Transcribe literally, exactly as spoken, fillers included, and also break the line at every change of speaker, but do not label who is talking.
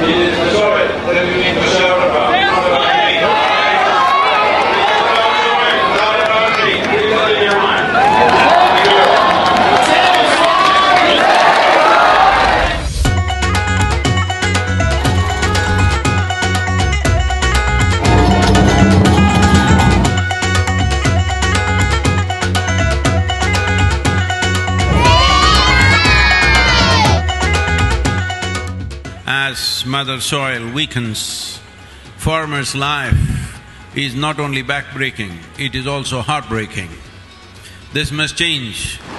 is the soil that you need to shout about.
As Mother Soil weakens, farmer's life is not only backbreaking, it is also heartbreaking. This must change.